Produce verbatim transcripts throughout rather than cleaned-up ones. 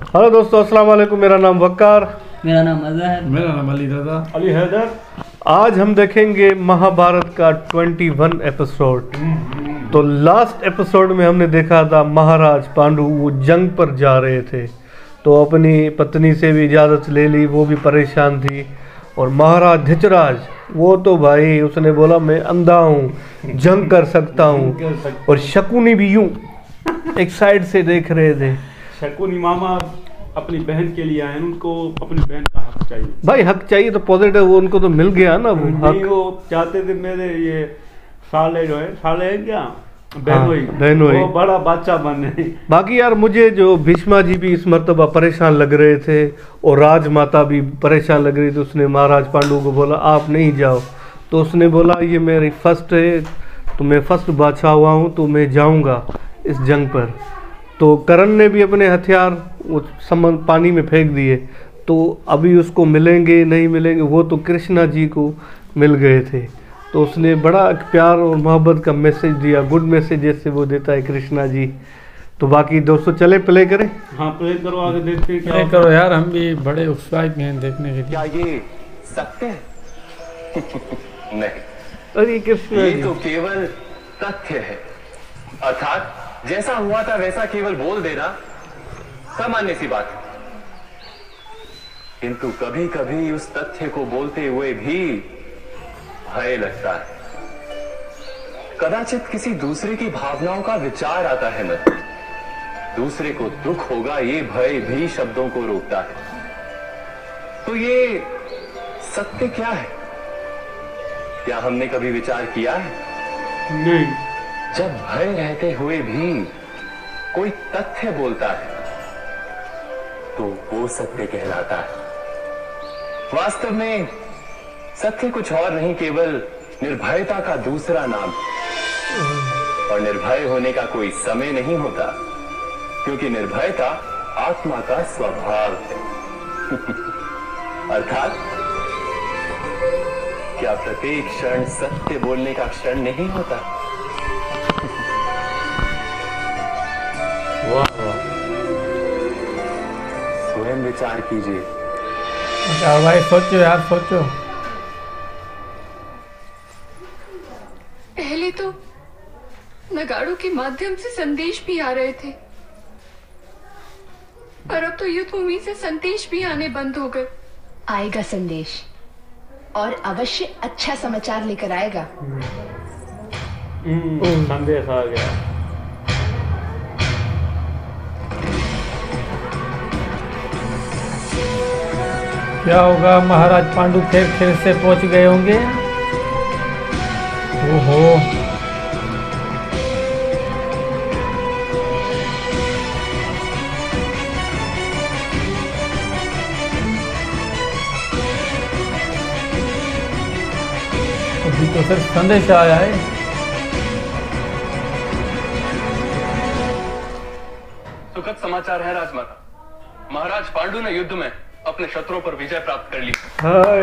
Hello दोस्तों, अस्सलाम वालेकुम। मेरा नाम वक्कार, मेरा नाम अजहर, मेरा नाम अली दादा, अली हैदर। आज हम देखेंगे महाभारत का इक्कीस एपिसोड। तो लास्ट एपिसोड में हमने देखा था महाराज पांडु वो जंग पर जा रहे थे, तो अपनी पत्नी से भी इजाज़त ले ली, वो भी परेशान थी। और महाराज धिचराज वो तो भाई उसने बोला मैं अंधा हूँ, जंग कर सकता हूँ। और शकुनी भी यूं एक साइड से देख रहे थे। शकुनी मामा अपनी बहन के लिए आए, उनको अपनी बहन का हक चाहिए। भाई हक चाहिए तो पॉजिटिव, वो उनको तो मिल गया ना वो नहीं, हक। वो चाहते थे मेरे ये साले जो है, साले है क्या बहनोई, हाँ, बहनोई। वो बड़ा बादशाह बने। बाकी यार मुझे जो भीष्मा जी भी इस मर्तबा परेशान लग रहे थे और राजमाता भी परेशान लग रही थी। उसने महाराज पांडु को बोला आप नहीं जाओ, तो उसने बोला ये मेरी फर्स्ट है, तो मैं फर्स्ट बादशाह हुआ हूँ, तो मैं जाऊँगा इस जंग पर। तो करण ने भी अपने हथियार वो समन पानी में फेंक दिए। तो अभी उसको मिलेंगे नहीं मिलेंगे, वो तो कृष्णा जी को मिल गए थे। तो उसने बड़ा प्यार और मोहब्बत का मैसेज दिया, गुड मैसेज जैसे वो देता है कृष्णा जी। तो बाकी दोस्तों चले प्ले करें। हाँ प्ले करो, आगे देखते हैं क्या प्ले करो यार, हम भी बड़े उत्साहित हैं देखने के लिए। क्या ये सत्य है? नहीं, अरे कृष्णा ये जी तो केवल तथ्य है। अर्थात जैसा हुआ था वैसा केवल बोल देना सामान्य सी बात है, किंतु कभी कभी उस तथ्य को बोलते हुए भी भय लगता है। कदाचित किसी दूसरे की भावनाओं का विचार आता है मन, दूसरे को दुख होगा ये भय भी शब्दों को रोकता है। तो ये सत्य क्या है? क्या हमने कभी विचार किया है? नहीं। जब भय रहते हुए भी कोई तथ्य बोलता है तो वो सत्य कहलाता है। वास्तव में सत्य कुछ और नहीं, केवल निर्भयता का दूसरा नाम। और निर्भय होने का कोई समय नहीं होता, क्योंकि निर्भयता आत्मा का स्वभाव है। अर्थात क्या प्रत्येक क्षण सत्य बोलने का क्षण नहीं होता? स्वयं विचार कीजिए। अच्छा भाई सोचो यार, सोचो। पहले तो नगाड़ों के माध्यम से संदेश भी आ रहे थे, पर अब तो युद्ध भूमि से संदेश भी आने बंद हो गए। आएगा संदेश, और अवश्य अच्छा समाचार लेकर आएगा। संदेश आ गया। क्या होगा, महाराज पांडु फिर फिर से पहुंच गए होंगे। ओहो, अभी तो सिर्फ संदेश आया है। सुखद समाचार है राजमाता, महाराज पांडु ने युद्ध में अपने शत्रुओं पर विजय प्राप्त कर ली। हाय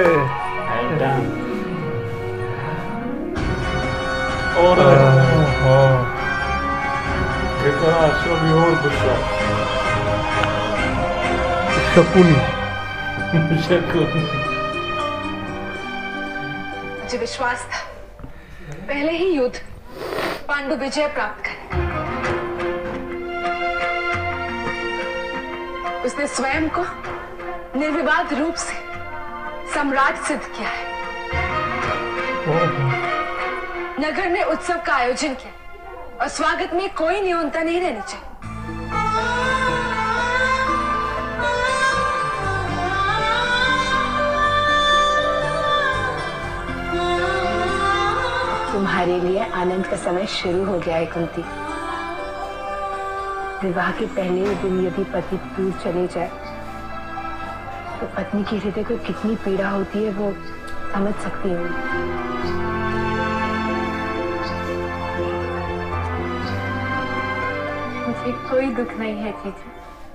और ओहो, कितना अश्व और गुस्सा। शकुनी शकुनी मुझे विश्वास था पहले ही युद्ध पांडु विजय प्राप्त करेगा। उसने स्वयं को निर्विवाद रूप से सम्राट सिद्ध किया है। नगर में उत्सव का आयोजन किया और स्वागत में कोई न्यूनता नहीं रहनी चाहिए। तुम्हारे लिए आनंद का समय शुरू हो गया है कुंती। विवाह के पहले दिन यदि पति दूर चले जाए तो पत्नी के हृदय को कितनी पीड़ा होती है वो समझ सकती हूँ। मुझे कोई दुख नहीं है जीजू।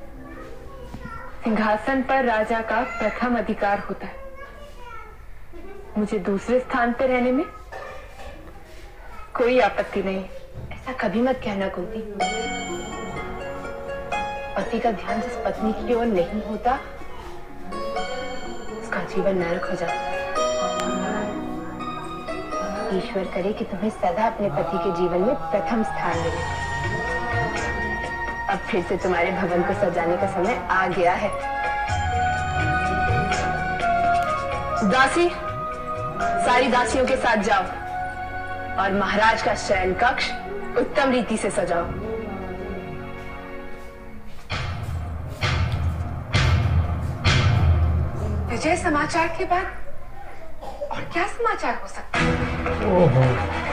सिंहासन पर राजा का प्रथम अधिकार होता है। मुझे दूसरे स्थान पर रहने में कोई आपत्ति नहीं। ऐसा कभी मत कहना कुंती। पति का ध्यान जिस पत्नी की ओर नहीं होता उसका जीवन नरक हो जाता। ईश्वर करे कि तुम्हें सदा अपने पति के जीवन में प्रथम स्थान मिले। अब फिर से तुम्हारे भवन को सजाने का समय आ गया है। दासी, सारी दासियों के साथ जाओ और महाराज का शयन कक्ष उत्तम रीति से सजाओ। विजय समाचार के बाद और क्या समाचार हो सकता है? ओहो,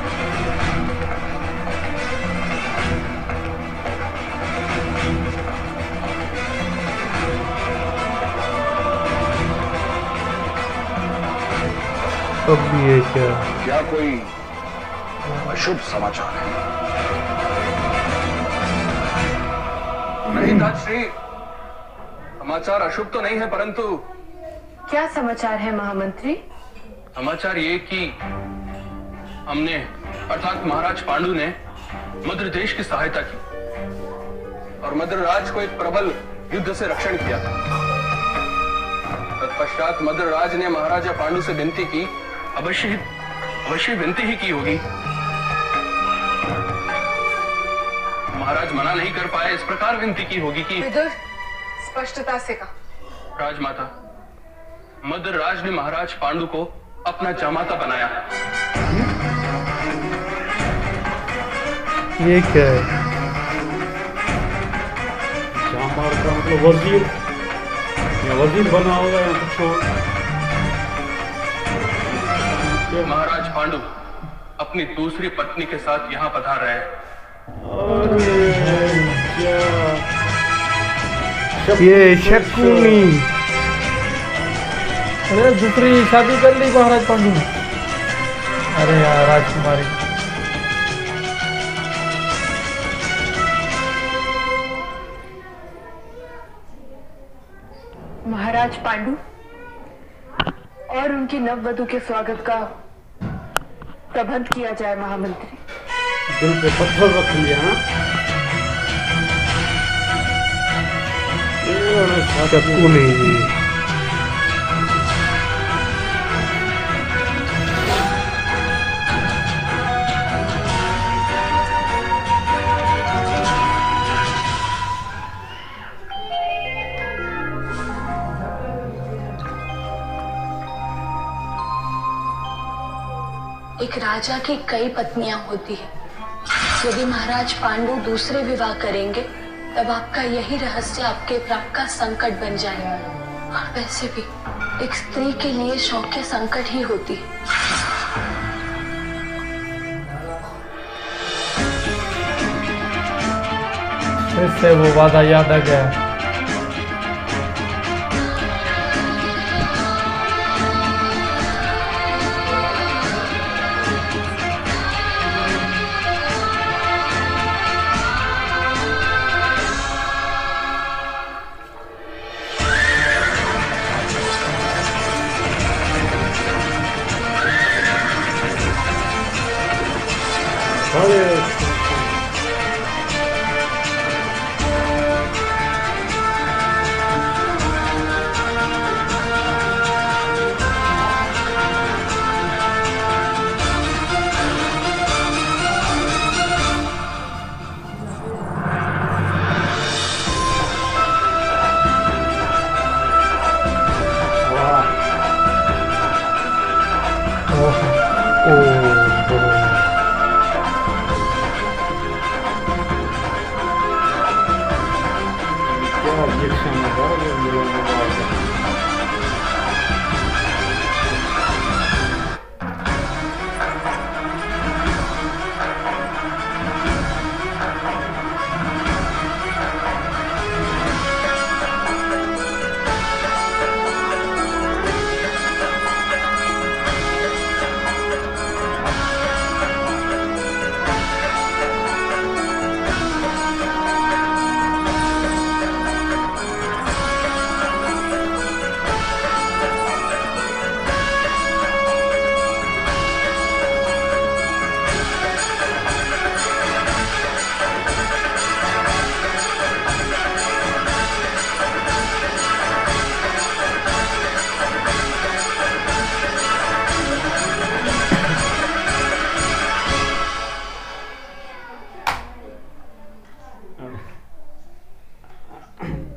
अब भी है क्या? क्या कोई अशुभ समाचार है? नहीं ताजश्री, समाचार अशुभ तो नहीं है, परंतु क्या समाचार है महामंत्री? समाचार ये कि हमने अर्थात महाराज पांडु ने मद्र देश की सहायता की और मद्र राज को एक प्रबल युद्ध से रक्षण किया। तत्पश्चात मद्र राज ने महाराजा पांडु से विनती की, अवश्य ही अवश्य विनती ही की होगी। महाराज मना नहीं कर पाए, इस प्रकार विनती की होगी कि विदुर स्पष्टता से कहा। राजमाता, मद्र राज ने महाराज पांडु को अपना जामाता बनाया। ये क्या है? जामार का मतलब वजीर, या वजीर बना होगा या कुछ और। महाराज पांडु अपनी दूसरी पत्नी के साथ यहाँ पधार रहे हैं। ये शकुनी। अरे दूसरी शादी कर ली महाराज पांडु ने। अरे यार राजकुमारी, महाराज पांडु और उनकी नववधु के स्वागत का प्रबंध किया जाए महामंत्री। दिल पे पत्थर रख लिया। शकुनी। एक राजा की कई पत्नियां होती है। यदि महाराज पांडु दूसरे विवाह करेंगे तब आपका यही रहस्य आपके प्राप्त का संकट बन जाएगा। और वैसे भी एक स्त्री के लिए शौक्य संकट ही होती है। फिर से वो वादा याद आ गया।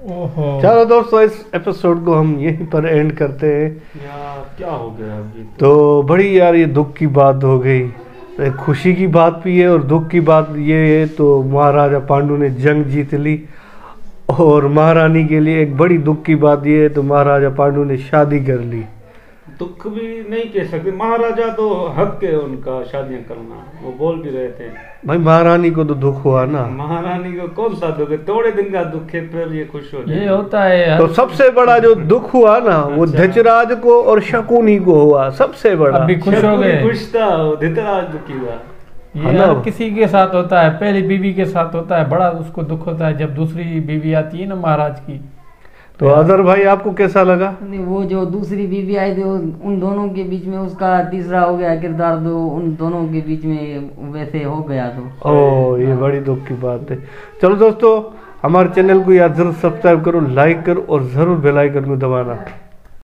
ओहो। चलो दोस्तों, इस एपिसोड को हम यहीं पर एंड करते हैं यार क्या हो गया अभी तो बड़ी यार ये दुख की बात हो गई। एक खुशी की बात भी है और दुख की बात ये है, तो महाराजा पांडु ने जंग जीत ली और महारानी के लिए एक बड़ी दुख की बात ये है तो महाराजा पांडु ने शादी कर ली। दुख भी नहीं कह सकते, महाराजा तो हक है उनका शादियां करना, वो बोल भी रहे थे। भाई महारानी को तो दुख हुआ ना। महारानी को कौन सा दुख है, थोड़े दिन का दुख है, फिर ये खुश हो ये होता है। तो सबसे बड़ा जो दुख हुआ ना वो धृतराज को और शकुनी को हुआ, सबसे बड़ा। अभी खुश हो गए। खुश था, धृतराज दुखी हुआ। ये हर किसी के साथ होता है, पहली बीवी के साथ होता है, बड़ा उसको दुख होता है जब दूसरी बीवी आती है ना महाराज की। तो अदर भाई आपको कैसा लगा? वो जो दूसरी बीवी आई थी उन दोनों के बीच में उसका तीसरा हो गया किरदार, दो उन दोनों के बीच में वैसे हो गया तो ओ ये बड़ी दुख की बात है। चलो दोस्तों, हमारे चैनल को यार जरूर सब्सक्राइब करो, लाइक करो और जरूर बेल आइकन को दबाना।